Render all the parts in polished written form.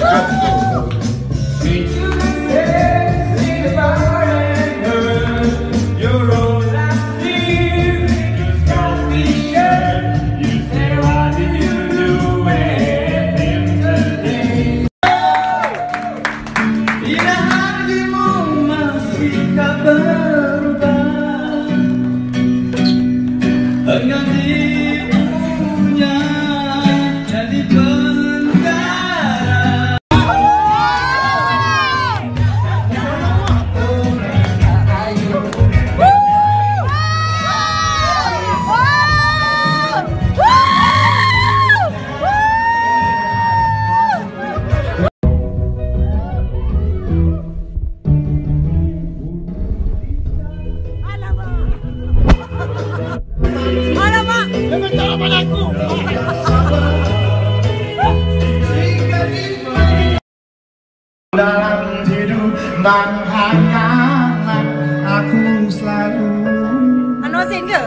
Dalam tidur menghangat aku selalu Anosin ke?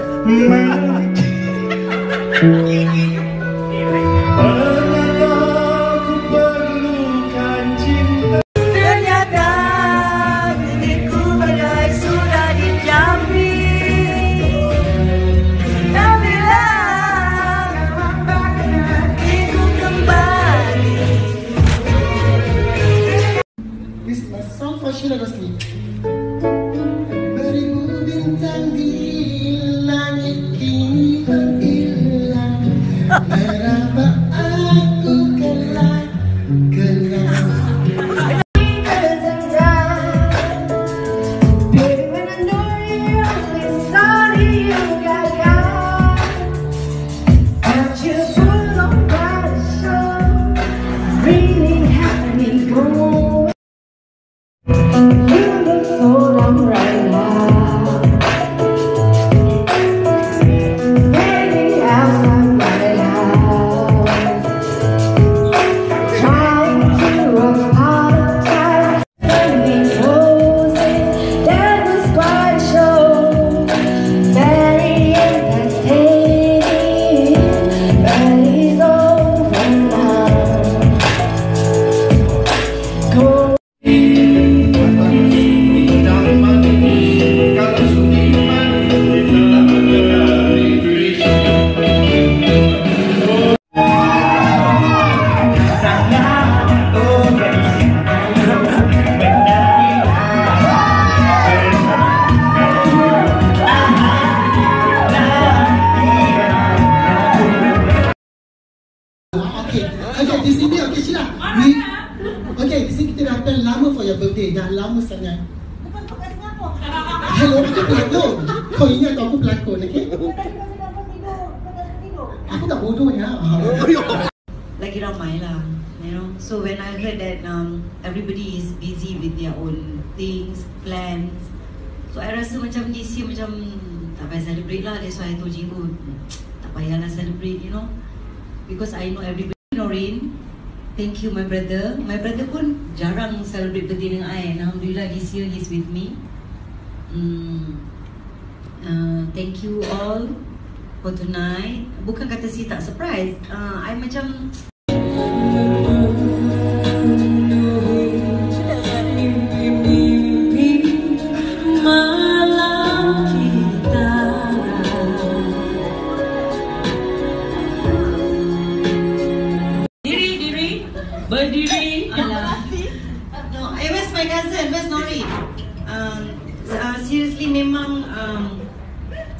aku perlukan cinta. Ternyata diriku bagai sudah dijampi. Dan bila hatiku kembali. This is my song for Sheila Rosli. Beribu bintang di langit kini menghilang, meraba aku gelap-gelap. Okay, di sini okay Sheila. Okay, di sini kita dah plan lama for your birthday. Dah lama sangat. Hello, aku pelakon. Kau ingat aku pelakon, okay? Aku tak bodohnya. Lagi ramai lah, you know. So when I heard that everybody is busy with their own things, plans, so I rasa macam this year macam tak payah celebrate lah. That's why I told Jibu, tak payahlah celebrate, you know, because I know everybody. Norin, thank you my brother. My brother pun jarang celebrate birthday dengan I. Alhamdulillah this year he's with me. Thank you all for tonight. Bukan kata si tak surprise. I macam berdiri. No, where's my cousin? Where's Nori? Seriously memang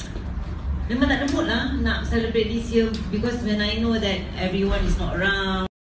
tak ada mood lah nak celebrate this year because when I know that everyone is not around.